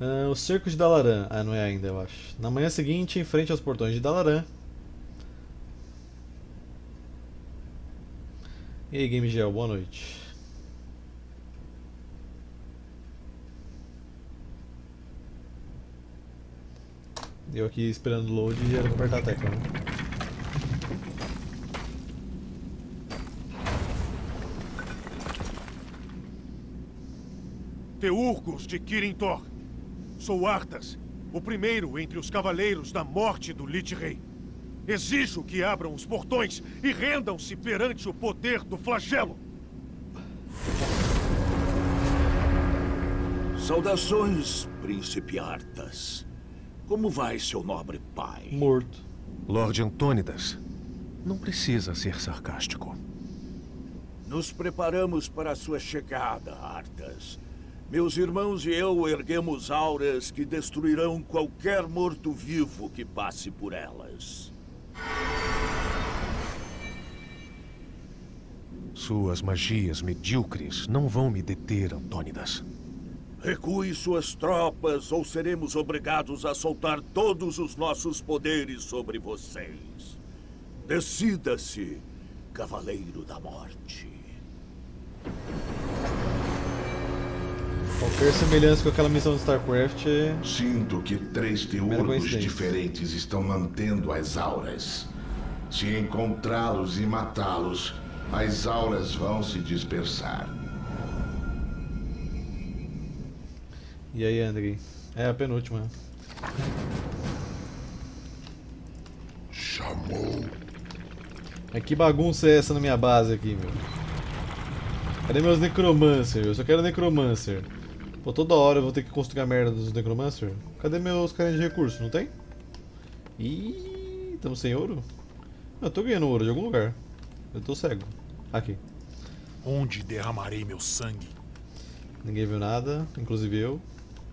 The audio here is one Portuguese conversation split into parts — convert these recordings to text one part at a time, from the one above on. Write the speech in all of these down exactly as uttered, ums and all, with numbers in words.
Uh, o cerco de Dalaran. Ah, não é ainda, eu acho. Na manhã seguinte, em frente aos portões de Dalaran. E aí, Game Gel, boa noite. Eu aqui esperando o load e era pra apertar a tecla, né? Teurgos de Kirin-Tor. Sou Arthas, o primeiro entre os cavaleiros da morte do Lich Rei. Exijo que abram os portões e rendam-se perante o poder do flagelo. Saudações, príncipe Arthas. Como vai seu nobre pai? Morto. Lorde Antônidas, não precisa ser sarcástico. Nos preparamos para a sua chegada, Arthas. Meus irmãos e eu erguemos auras que destruirão qualquer morto-vivo que passe por elas. Suas magias medíocres não vão me deter, Antônidas. Recue suas tropas ou seremos obrigados a soltar todos os nossos poderes sobre vocês. Decida-se, Cavaleiro da Morte. Qualquer semelhança com aquela missão de StarCraft é... Sinto que três teurgos diferentes estão mantendo as auras. Se encontrá-los e matá-los, as auras vão se dispersar. E aí, Andrei? É a penúltima. Chamou. Mas que bagunça é essa na minha base aqui, meu? Cadê meus Necromancer? Eu só quero Necromancer. Pô, toda hora eu vou ter que construir a merda dos Necromancer. Cadê meus caras de recurso? Não tem? Ih, estamos sem ouro? Eu tô ganhando ouro de algum lugar. Eu tô cego. Aqui. Onde derramarei meu sangue? Ninguém viu nada, inclusive eu.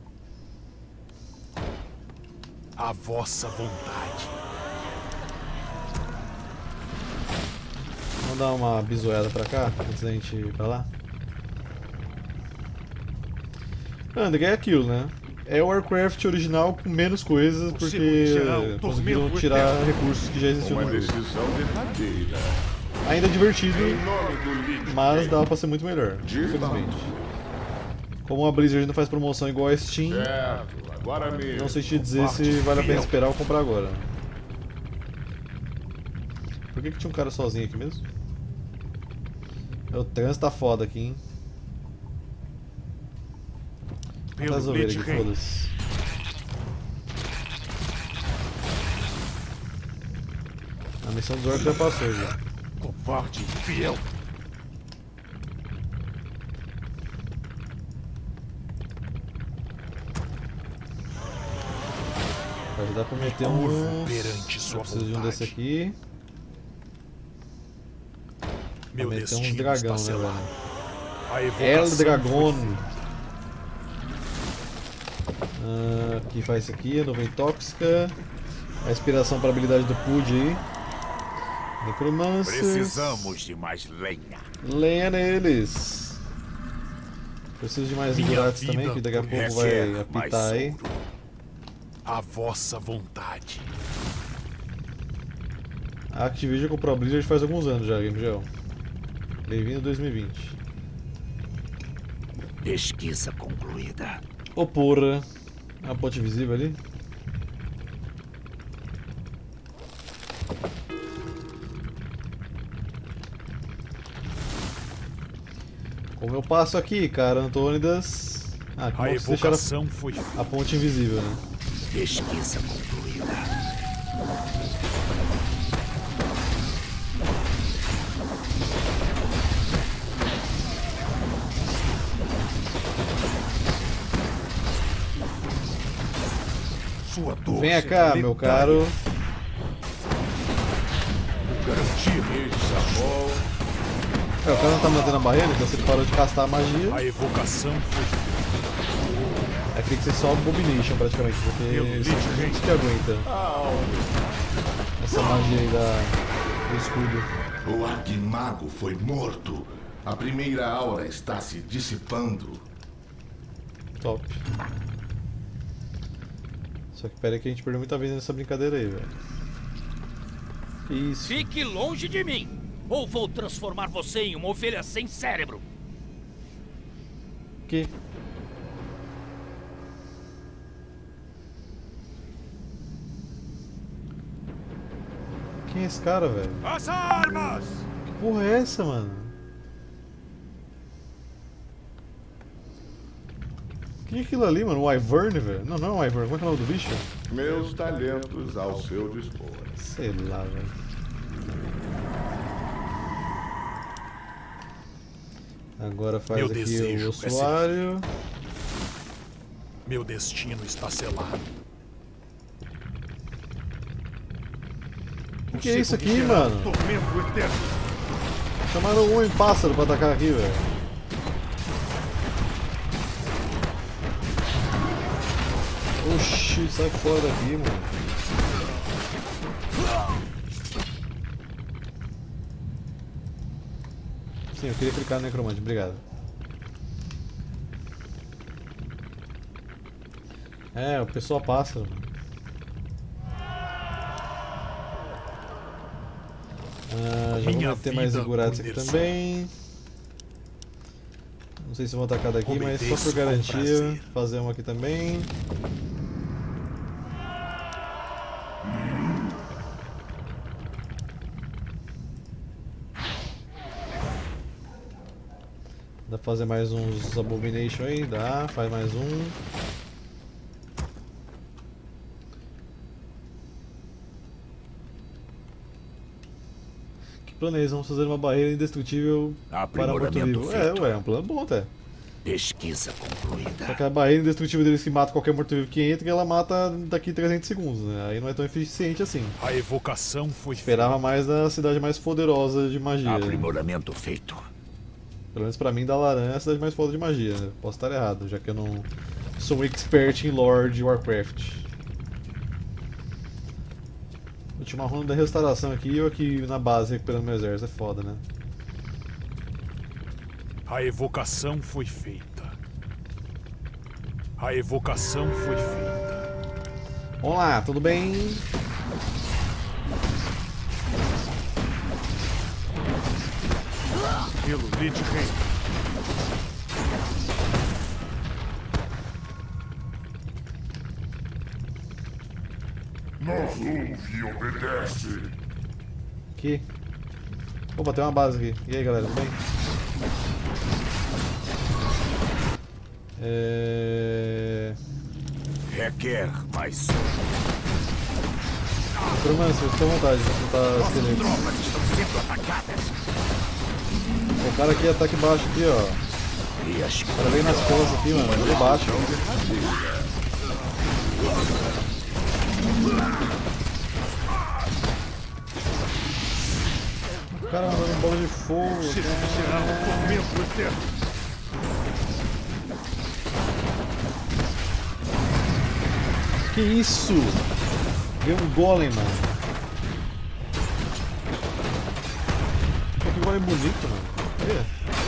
A vossa vontade. Vamos dar uma bisoiada pra cá, antes da gente ir pra lá. André, é aquilo, né? É o Warcraft original com menos coisas, porque conseguiram tirar recursos que já existiam no jogo. Ainda é divertido, mas dava pra ser muito melhor, infelizmente. Como a Blizzard não faz promoção igual a Steam, não sei te dizer se vale a pena esperar ou comprar agora. Por que que tinha um cara sozinho aqui mesmo? O trânsito tá foda aqui, hein? Vamos resolver aqui, foda-se. A missão dos orcs já passou já. Covarde infiel. Pode dar pra meter um. Perante sua preciso de um desse aqui. Meu meter destino uns dragão, está né, selado. velho? El Dragon. Ah, aqui faz isso aqui, a nuvem tóxica. A inspiração para a habilidade do Pud aí. Necromancer. Precisamos de mais lenha. Lenha neles. Preciso de mais buratos também, que daqui a pouco vai apitar aí. A vossa vontade. A Activision comprou a Blizzard faz alguns anos já, Game Gel. Bem-vindo dois mil e vinte. Pesquisa concluída. Ô porra. A ponte invisível ali. Como eu passo aqui, cara, Antônidas. Ah, como A vocês deixaram evocação foi a ponte invisível, né? Pesquisa concluída. sua dor. Venha cá, meu caro. Garantir É, o cara não tá mantendo a barreira, então se ele parou de castar a magia. a evocação foi É que tem que ser só Abomination praticamente, porque eles são gente que aguenta essa magia aí da, do escudo. O Arquimago foi morto. A primeira aura está se dissipando. Top. Só que pera aí que a gente perdeu muita vez nessa brincadeira aí, velho. Isso. Fique longe de mim, ou vou transformar você em uma ovelha sem cérebro. Que? Quem é esse cara, velho? As armas! Que porra é essa, mano? Quem é aquilo ali, mano? O Wyvern, velho? Não, não é o Wyvern. Como é que é o nome do bicho? Meus talentos ao seu dispor. Sei lá, velho. Agora faz Meu aqui desejo o ossuário. é Meu destino está selado. O que é isso aqui, mano? Tormento eterno. Chamaram um homem pássaro pra atacar aqui, velho. Oxi, sai fora daqui, mano. Sim, eu queria clicar no necromante, obrigado. É, o pessoal pássaro, mano. Ah, já vou meter mais engurados aqui também. Não sei se vão atacar daqui, mas só por garantia, fazer um aqui também. Dá pra fazer mais uns Abomination aí? Dá, faz mais um. Que plano é esse? Vamos fazer uma barreira indestrutível para morto-vivo. É, ué, é um plano bom até. Pesquisa concluída. Só que a barreira indestrutível deles que mata qualquer morto-vivo que entra, ela mata daqui a trezentos segundos, né? Aí não é tão eficiente assim. A evocação foi Esperava feita. Mais da cidade mais poderosa de magia. Aprimoramento feito. Pelo menos pra mim, Dalaran é a cidade mais foda de magia, né? Posso estar errado, já que eu não sou um expert em lore de Warcraft. Última ronda da restauração aqui e eu aqui na base recuperando meu exército, é foda, né? A evocação foi feita. A evocação foi feita. Vamos lá, tudo bem? Pelo Lich-Rei. Nos ouve e obedece. Aqui. Opa, tem uma base aqui. E aí, galera, tudo bem? É... Requer mais. Necromancer, fica à vontade, vou tentar esqueleto. Tropas estão sendo atacadas. O cara aqui ataque baixo aqui, ó. E as O cara vem nas costas aqui, mano, ele baixo. O cara mandando um bola de fogo. Será um tormento eterno. Que isso? Deu um golem, mano. Pô, que golem bonito, mano. Olha.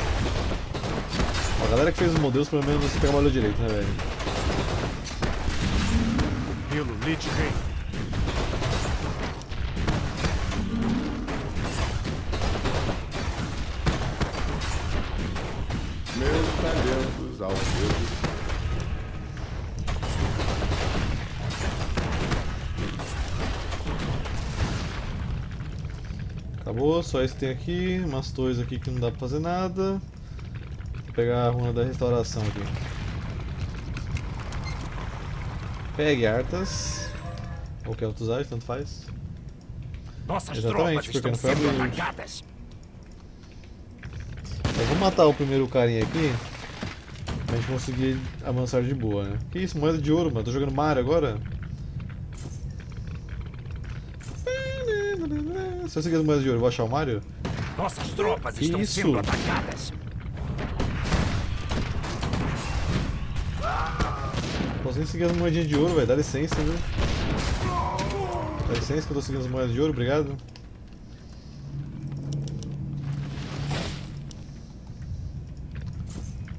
A galera que fez os modelos, pelo menos você trabalhou direito, né, velho? Pelo Lich-Rei. Meus talentos ao seu. Acabou, só esse tem aqui, umas torres aqui que não dá pra fazer nada. Vou pegar a runa da restauração aqui. Pegue Arthas. Ou quer outros usar, tanto faz. Nossas exatamente, porque não foi sendo abrir. Eu vou matar o primeiro carinha aqui. Pra gente conseguir avançar de boa, né? Que isso, moeda de ouro, mano. Tô jogando Mario agora. Se eu seguir as moedas de ouro, eu vou achar o Mario? Nossas tropas que estão isso? sendo atacadas. Posso nem seguir as moedinhas de ouro, velho. Dá licença, viu? Dá licença que eu tô seguindo as moedas de ouro, obrigado.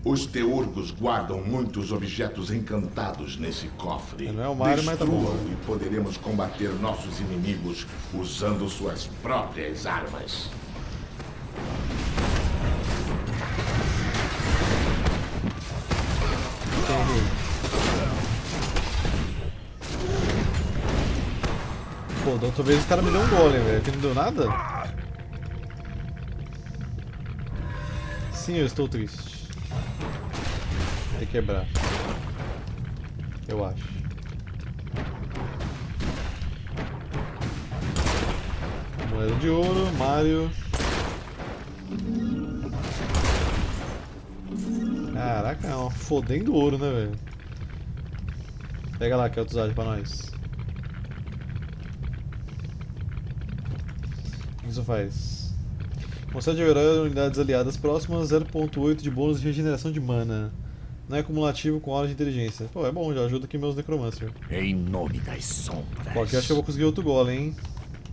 Os teurgos guardam muitos objetos encantados nesse cofre. Não é o Mario, mas tá bom. E poderemos combater nossos inimigos usando suas próprias armas. Pô, da outra vez o cara me deu um golem, velho. Que não deu nada? Sim, eu estou triste. Tem que quebrar. Eu acho. Moeda de ouro, Mario. Caraca, é uma fodendo ouro, né, velho? Pega lá, que é outro pra nós. O que isso faz? Concede a unidades aliadas próximas zero ponto oito de bônus de regeneração de mana. Não é cumulativo com aula de inteligência. Pô, é bom, já ajuda aqui meus necromancer. Em nome das sombras. Pô, aqui acho que eu vou conseguir outro golem, hein?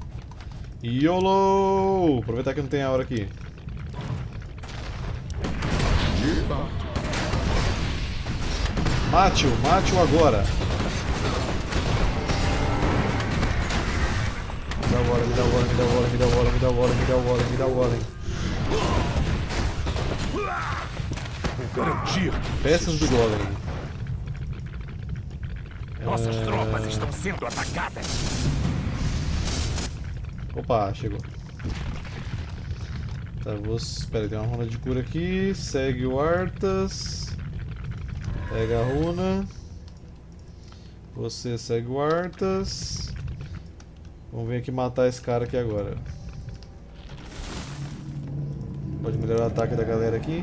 YOLO! Aproveitar que não tem a hora aqui. Mate-o, mate-o agora. Me dá agora, me dá agora, me dá agora, me dá agora, me dá agora, me dá agora, me dá agora. Garantir. Peças do golem. Nossas é... tropas estão sendo atacadas. Opa, chegou. Tá, vou... Espera aí, tem uma runa de cura aqui. Segue o Arthas. Pega a runa. Você segue o Arthas. Vamos vir aqui matar esse cara aqui agora. Pode melhorar o ataque da galera aqui.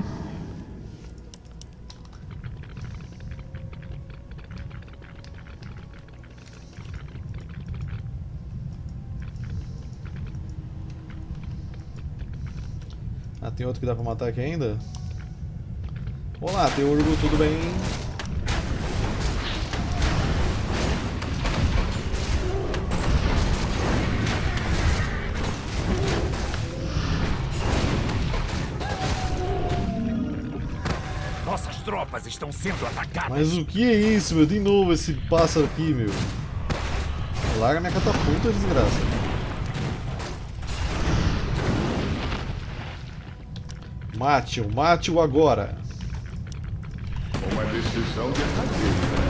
Ah, tem outro que dá pra matar aqui ainda? Olá, Teurgo, tudo bem? Nossas tropas estão sendo atacadas. Mas o que é isso, meu? De novo esse pássaro aqui, meu. Larga minha catapulta, desgraça. Mate-o, mate-o agora. Uma decisão derradeira.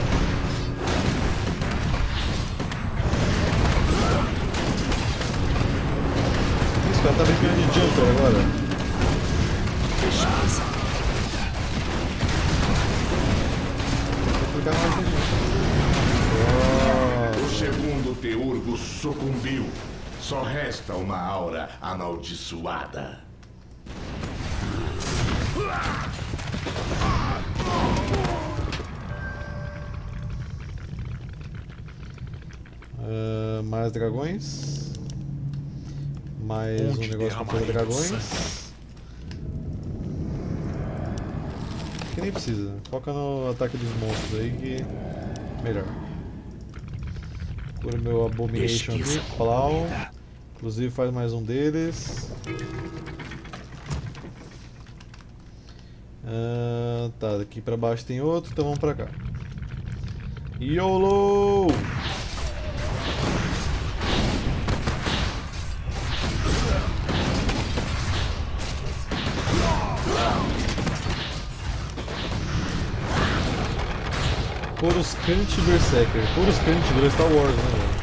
Esse cara tá brincando de jumper agora. Vou clicar mais aqui. O segundo Teurgo sucumbiu. Só resta uma aura amaldiçoada. Uh, mais dragões. Mais um negócio para fazer dragões. Que nem precisa. Foca no ataque dos monstros aí que melhor. Cura meu Abomination aqui, Plau. Inclusive faz mais um deles. Uh, tá, daqui pra baixo tem outro, então vamos pra cá. YOLO! Coruscant Berserker. Coruscant virou Star Wars, né, velho?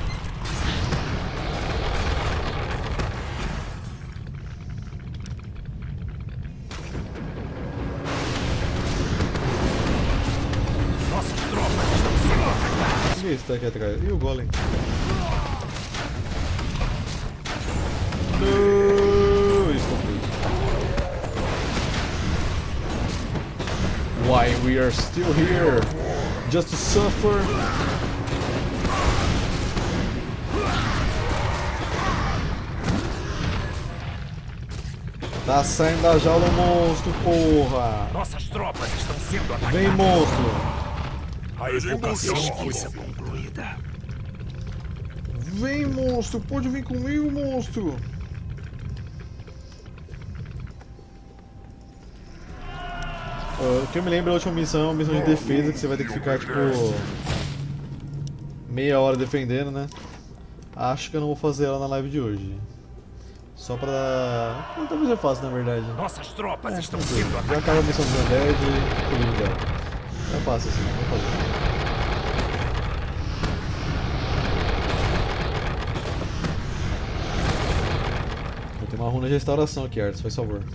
Esse tá aqui atrás. E o golem? No, estou preso. Why we are still here? Just to suffer? Tá saindo da jaula o monstro, porra! Nossas tropas estão sendo atacadas. Vem, monstro! A evocação foi concluída. Vem, monstro! Pode vir comigo, monstro! O que eu me lembro da última missão é uma missão de defesa que você vai ter que ficar tipo meia hora defendendo, né? Acho que eu não vou fazer ela na live de hoje. Só pra... Não, talvez eu faça, na verdade. Nossas tropas é, estão sendo atacadas. Já acaba a missão do Undead e tô livre dela. É fácil assim, vou fazer. Vou ter uma runa de restauração aqui, Arthas, faz favor.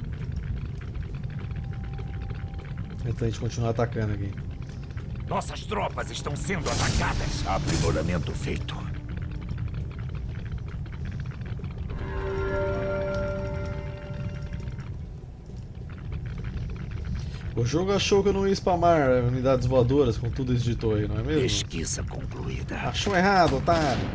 Antes da gente continuar atacando aqui. Nossas tropas estão sendo atacadas. Aprimoramento feito. O jogo achou que eu não ia spamar unidades voadoras com tudo isso de torre, não é mesmo? Pesquisa concluída. Achou errado, otário.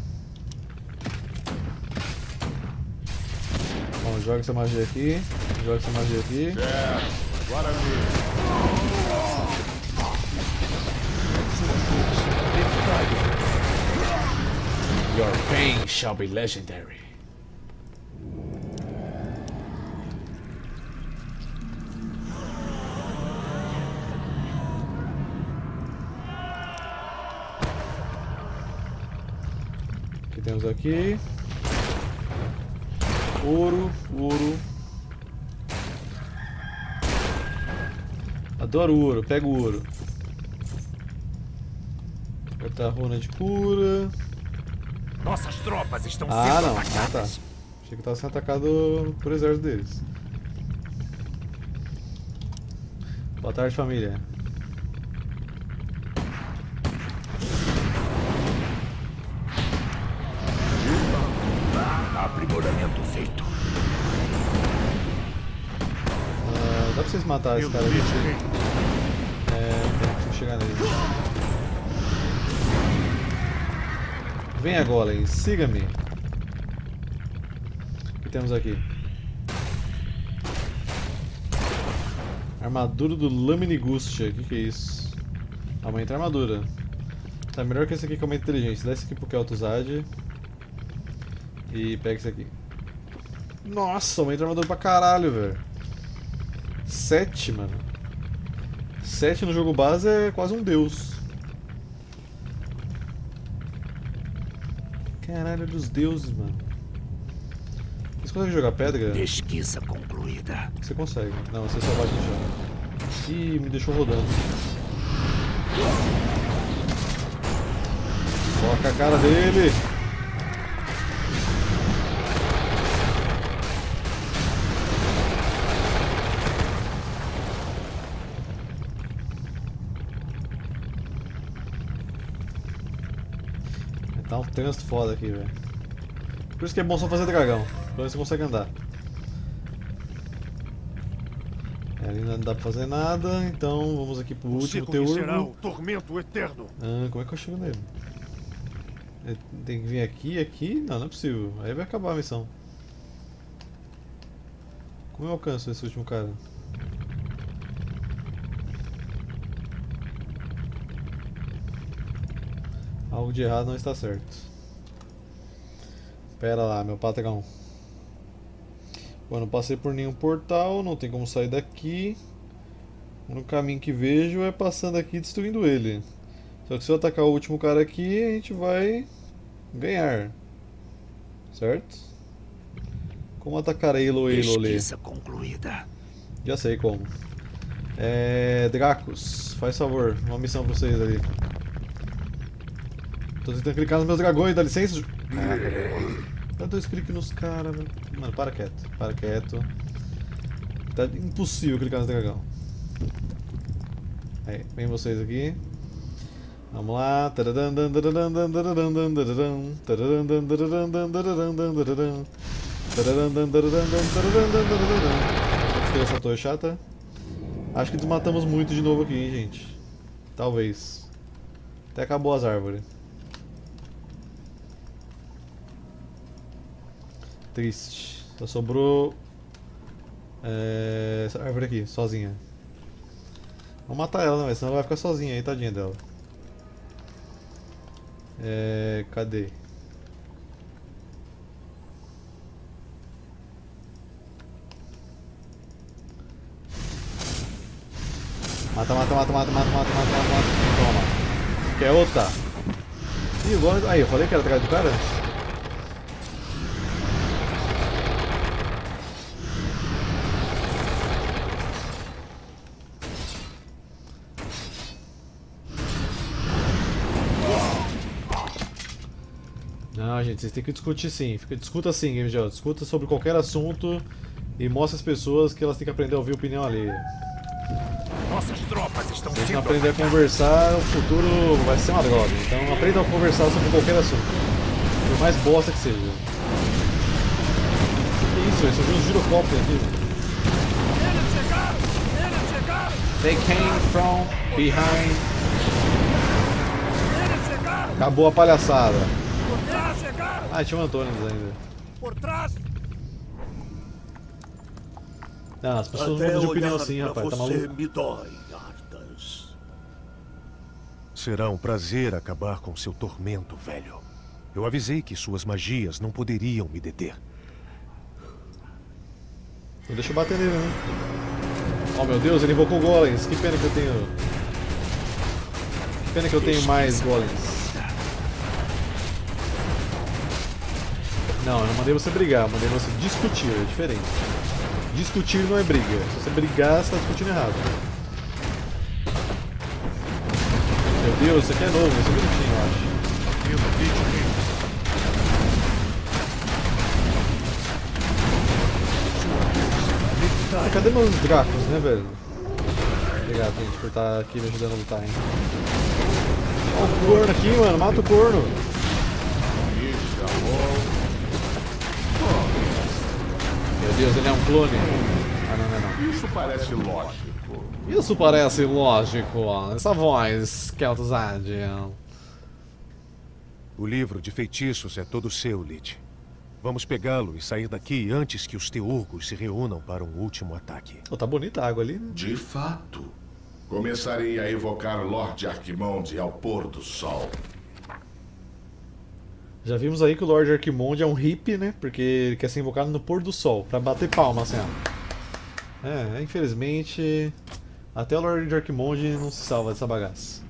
Bom, joga essa magia aqui. Joga essa magia aqui. Certo, agora mesmo. Your pain shall be legendary. O que temos aqui? Ouro, ouro. Adoro ouro, pego ouro. Apertar a runa de cura. Nossas tropas estão ah, sendo não. atacadas. Ah, tá. Achei que estava sendo atacado por exército deles. Boa tarde, família. Aprimoramento feito. Ah, dá pra vocês matar esse cara aqui? É, não consigo chegar nele. Venha, Golem, siga-me. O que temos aqui? Armadura do Laminigustia. O que, que é isso? Aumenta a armadura. Tá melhor que esse aqui que aumenta a inteligência. Dá esse aqui pro Kel'Thuzad. E pega esse aqui. Nossa, aumenta a armadura pra caralho, velho. sete, mano. sete no jogo base é quase um deus. Caralho, dos deuses, mano. Você consegue jogar pedra? Pesquisa concluída. Você consegue. Não, você só bate no chão. Ih, me deixou rodando. Foca a cara dele. Tá um trânsito foda aqui, velho. Por isso que é bom só fazer dragão. Pelo menos você consegue andar. É, ali não dá pra fazer nada, então vamos aqui pro último teurgo. Será o tormento eterno. Ah, como é que eu chego nele? Tem que vir aqui, aqui? Não, não é possível. Aí vai acabar a missão. Como eu alcanço esse último cara? Algo de errado não está certo. Pera lá, meu patrão. Bom, não passei por nenhum portal, não tem como sair daqui. O único caminho que vejo é passando aqui e destruindo ele. Só que se eu atacar o último cara aqui, a gente vai ganhar. Certo? Como atacar Elo, Elo, Lê? Pesquisa concluída. Já sei como. É... Dracos, faz favor, uma missão pra vocês ali. Tô tentando clicar nos meus dragões, dá licença? Dá dois cliques nos caras, velho. Mano, para quieto, para quieto. Tá impossível clicar nos dragão. Aí, vem vocês aqui. Vamos lá. Gostei dessa torre chata. Acho que desmatamos muito de novo aqui, hein, gente. Talvez. Até acabou as árvores. Triste. Só sobrou é, essa árvore aqui, sozinha. Vamos matar ela, né? Senão ela vai ficar sozinha aí, tadinha dela. É, cadê? Mata, mata, mata, mata, mata, mata, mata, mata. Toma. Quer outra? Ih, agora... Aí, eu falei que era atrás do cara? Não, gente, vocês têm que discutir sim. Fica, discuta sim, Game Jam. Discuta sobre qualquer assunto e mostra às pessoas que elas têm que aprender a ouvir a opinião alheia. Nossas tropas estão Se a gente não aprender a conversar, o futuro vai ser uma droga. Então aprendam a conversar sobre qualquer assunto. Por mais bosta que seja. O que é isso? Isso é um girocóptero aqui. Eles chegaram! Eles chegaram! They came from behind. Eles chegaram! Acabou a palhaçada. Por trás chegaram! Ah, tinha um Antônio ainda. Por trás! Ah, as pessoas Até mudam de opinião olhar assim, pra rapaz. Tá você maluco? me dói, Arthas. Será um prazer acabar com seu tormento, velho. Eu avisei que suas magias não poderiam me deter. Não deixa eu bater nele, né? Oh meu Deus, ele invocou golems. Que pena que eu tenho... Que pena que eu tenho mais golems. Não, eu não mandei você brigar, eu mandei você discutir, é diferente. Discutir não é briga. Se você brigar, você está discutindo errado. Meu Deus, isso aqui é novo, isso é bonitinho, eu acho. Ah, cadê meus Dracos, né, velho? Obrigado, gente, por estar aqui me ajudando a lutar, hein. Olha o corno aqui, mano, mata o corno. Meu Deus, ele é um clone. Ah, não, não, não. Isso parece lógico. Isso parece lógico. Essa voz, Kel'Thuzad. O livro de feitiços é todo seu, Lich. Vamos pegá-lo e sair daqui antes que os teurgos se reúnam para um último ataque. Oh, tá bonita a água ali, né? De fato. Começarei a evocar Lord Arquimonde ao pôr do sol. Já vimos aí que o Lord Arquimonde é um hippie, né? Porque ele quer ser invocado no pôr do sol, pra bater palma, assim, ó. É, infelizmente, até o Lord Arquimonde não se salva dessa bagaça.